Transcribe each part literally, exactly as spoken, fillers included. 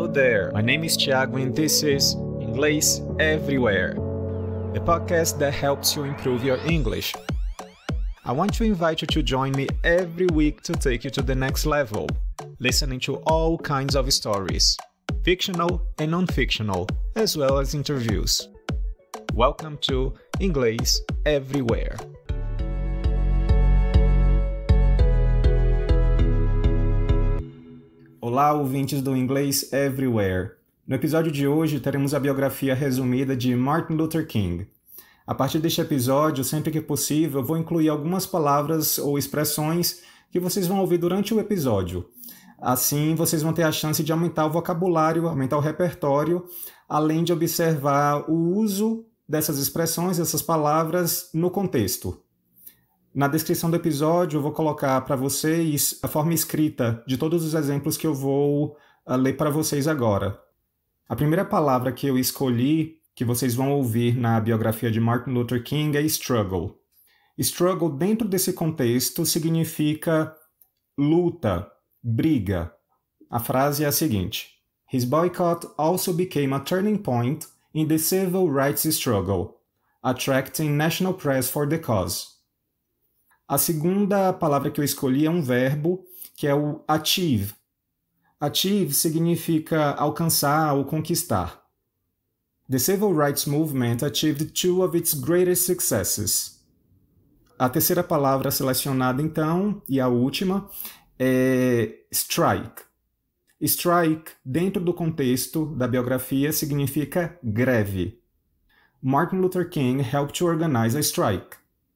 there, my name is Thiago and this is Inglês Everywhere, the podcast that helps you improve your English. I want to invite you to join me every week to take you to the next level, listening to all kinds of stories, fictional and non-fictional, as well as interviews. Welcome to Inglês Everywhere. Olá, ouvintes do Inglês Everywhere. No episódio de hoje, teremos a biografia resumida de Martin Luther King. A partir deste episódio, sempre que possível, vou incluir algumas palavras ou expressões que vocês vão ouvir durante o episódio. Assim, vocês vão ter a chance de aumentar o vocabulário, aumentar o repertório, além de observar o uso dessas expressões, dessas palavras, no contexto. Na descrição do episódio, eu vou colocar para vocês a forma escrita de todos os exemplos que eu vou uh, ler para vocês agora. A primeira palavra que eu escolhi, que vocês vão ouvir na biografia de Martin Luther King, é struggle. Struggle, dentro desse contexto, significa luta, briga. A frase é a seguinte: His boycott also became a turning point in the civil rights struggle, attracting national press for the cause. A segunda palavra que eu escolhi é um verbo, que é o achieve. Achieve significa alcançar ou conquistar. The Civil Rights Movement achieved two of its greatest successes. A terceira palavra selecionada, então, e a última, é strike. Strike, dentro do contexto da biografia, significa greve. Martin Luther King helped to organize a strike.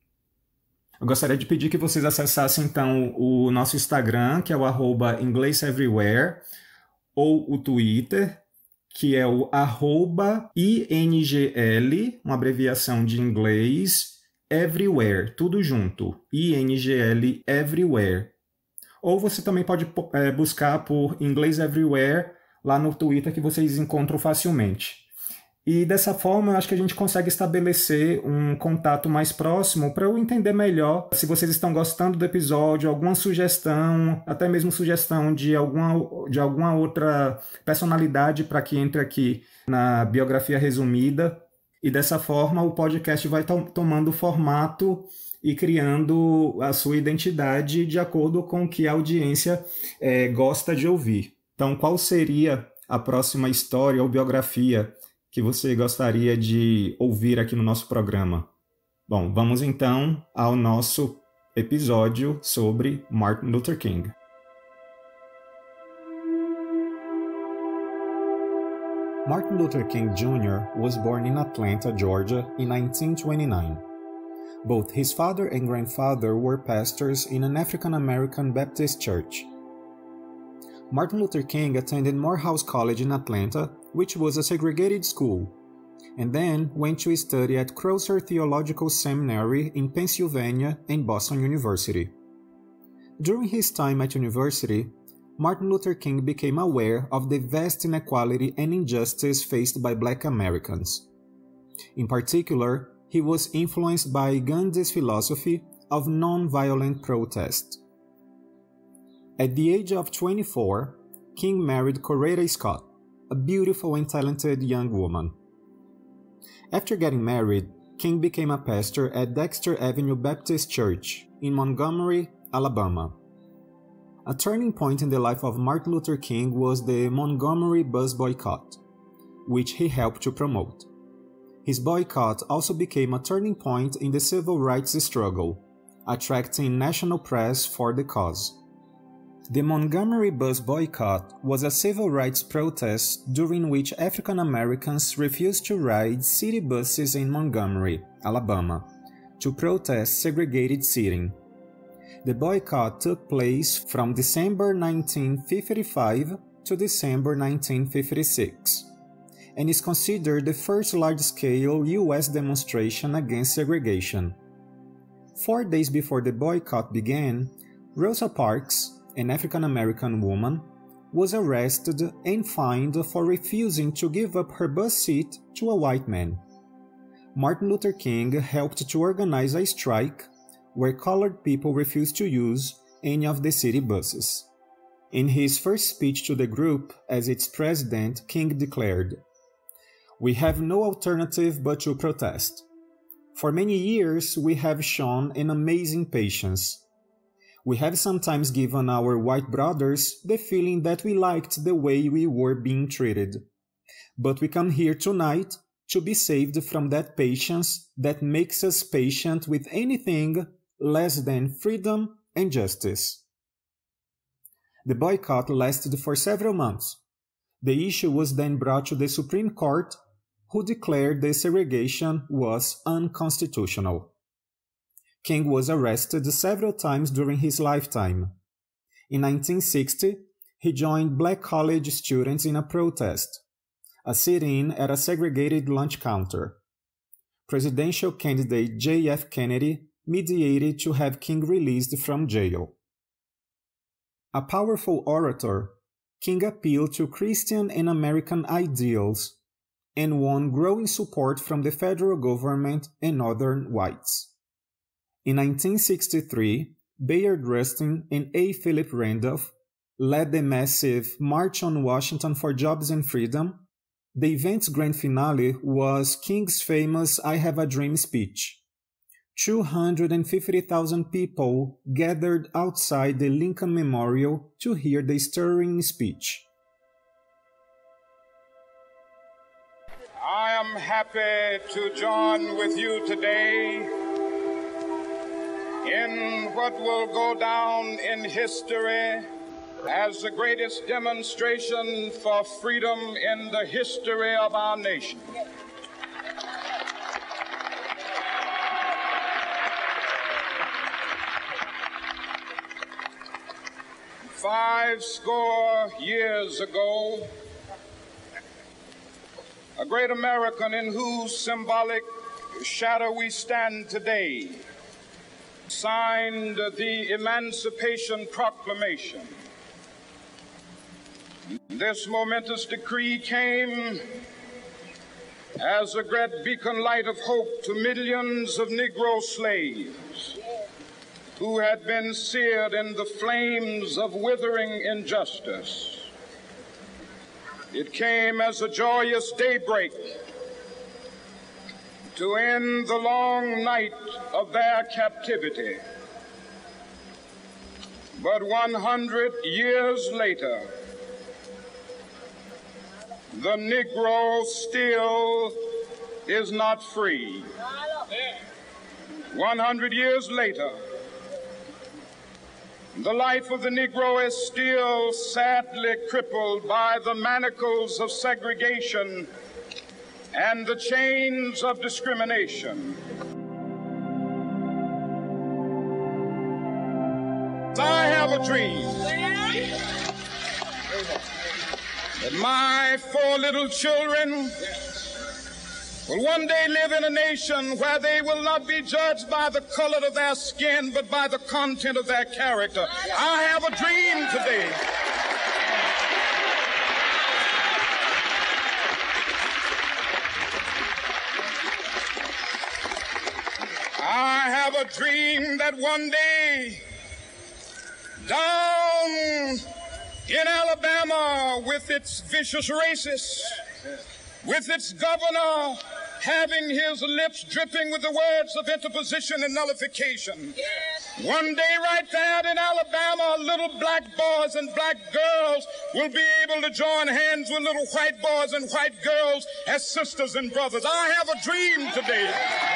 Eu gostaria de pedir que vocês acessassem, então, o nosso Instagram, que é o arroba Inglês Everywhere, ou o Twitter, que é o arroba I N G L, uma abreviação de inglês, Everywhere, tudo junto, I N G L Everywhere. Ou você também pode é, buscar por Inglês Everywhere lá no Twitter, que vocês encontram facilmente. E dessa forma, eu acho que a gente consegue estabelecer um contato mais próximo para eu entender melhor se vocês estão gostando do episódio, alguma sugestão, até mesmo sugestão de alguma, de alguma outra personalidade para que entre aqui na biografia resumida. E dessa forma, o podcast vai to- tomando formato e criando a sua identidade de acordo com o que a audiência é, gosta de ouvir. Então, qual seria a próxima história ou biografia que você gostaria de ouvir aqui no nosso programa? Bom, vamos então ao nosso episódio sobre Martin Luther King. Martin Luther King Junior was born in Atlanta, Georgia, in nineteen twenty-nine. Both his father and grandfather were pastors in an African-American Baptist church. Martin Luther King attended Morehouse College in Atlanta, which was a segregated school, and then went to study at Crosser Theological Seminary in Pennsylvania and Boston University. During his time at university, Martin Luther King became aware of the vast inequality and injustice faced by Black Americans. In particular, he was influenced by Gandhi's philosophy of non-violent protest. At the age of twenty-four, King married Coretta Scott, a beautiful and talented young woman. After getting married, King became a pastor at Dexter Avenue Baptist Church in Montgomery, Alabama. A turning point in the life of Martin Luther King was the Montgomery bus boycott, which he helped to promote. His boycott also became a turning point in the civil rights struggle, attracting national press for the cause. The Montgomery bus boycott was a civil rights protest during which African Americans refused to ride city buses in Montgomery, Alabama, to protest segregated seating. The boycott took place from December nineteen fifty-five to December nineteen fifty-six, and is considered the first large-scale U S demonstration against segregation. Four days before the boycott began, Rosa Parks, an African-American woman, was arrested and fined for refusing to give up her bus seat to a white man. Martin Luther King helped to organize a strike where colored people refused to use any of the city buses. In his first speech to the group as its president, King declared, "We have no alternative but to protest. For many years, we have shown an amazing patience. We have sometimes given our white brothers the feeling that we liked the way we were being treated. But we come here tonight to be saved from that patience that makes us patient with anything less than freedom and justice." The boycott lasted for several months. The issue was then brought to the Supreme Court, who declared the segregation was unconstitutional. King was arrested several times during his lifetime. In nineteen sixty, he joined black college students in a protest, a sit-in at a segregated lunch counter. Presidential candidate J F Kennedy mediated to have King released from jail. A powerful orator, King appealed to Christian and American ideals and won growing support from the federal government and Northern whites. In nineteen sixty-three, Bayard Rustin and A. Philip Randolph led the massive March on Washington for Jobs and Freedom. The event's grand finale was King's famous I Have a Dream speech. two hundred fifty thousand people gathered outside the Lincoln Memorial to hear the stirring speech. I am happy to join with you today in what will go down in history as the greatest demonstration for freedom in the history of our nation. Five score years ago, a great American in whose symbolic shadow we stand today signed the Emancipation Proclamation. This momentous decree came as a great beacon light of hope to millions of Negro slaves who had been seared in the flames of withering injustice. It came as a joyous daybreak to end the long night of their captivity. But one hundred years later, the Negro still is not free. one hundred years later, the life of the Negro is still sadly crippled by the manacles of segregation and the chains of discrimination. I have a dream that my four little children will one day live in a nation where they will not be judged by the color of their skin, but by the content of their character. I have a dream today I have a dream that one day down in Alabama, with its vicious racists, with its governor having his lips dripping with the words of interposition and nullification. One day right there in Alabama, little black boys and black girls will be able to join hands with little white boys and white girls as sisters and brothers. I have a dream today.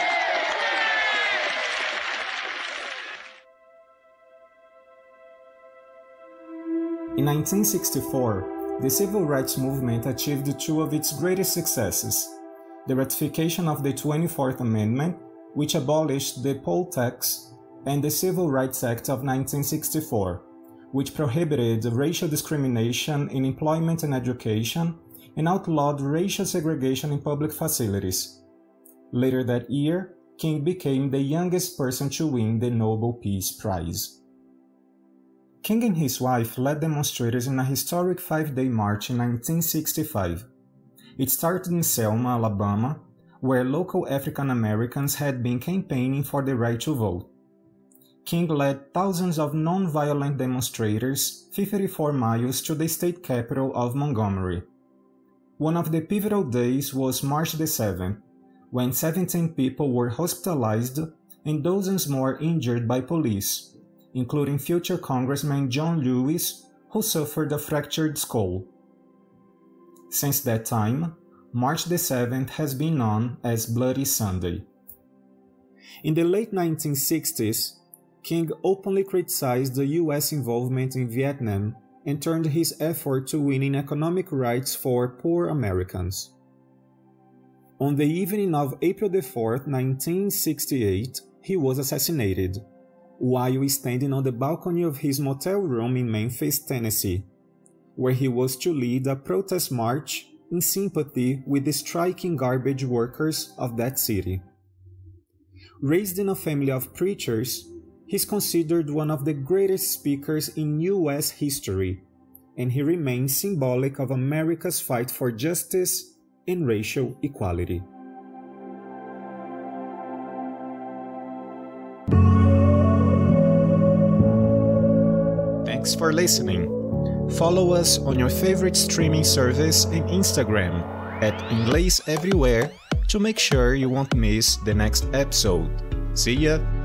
In nineteen sixty-four, the civil rights movement achieved two of its greatest successes: the ratification of the twenty-fourth Amendment, which abolished the poll tax, and the Civil Rights Act of nineteen sixty-four, which prohibited racial discrimination in employment and education and outlawed racial segregation in public facilities. Later that year, King became the youngest person to win the Nobel Peace Prize. King and his wife led demonstrators in a historic five-day march in nineteen sixty-five. It started in Selma, Alabama, where local African Americans had been campaigning for the right to vote. King led thousands of non-violent demonstrators fifty-four miles to the state capital of Montgomery. One of the pivotal days was March the seventh, when seventeen people were hospitalized and dozens more injured by police, including future Congressman John Lewis, who suffered a fractured skull. Since that time, March the seventh has been known as Bloody Sunday. In the late nineteen sixties, King openly criticized the U S involvement in Vietnam and turned his effort to winning economic rights for poor Americans. On the evening of April the fourth, nineteen sixty-eight, he was assassinated, while standing on the balcony of his motel room in Memphis, Tennessee, where he was to lead a protest march in sympathy with the striking garbage workers of that city. Raised in a family of preachers, he is considered one of the greatest speakers in U S history, and he remains symbolic of America's fight for justice and racial equality. Thanks for listening. Follow us on your favorite streaming service and Instagram at Inglês Everywhere to make sure you won't miss the next episode. See ya!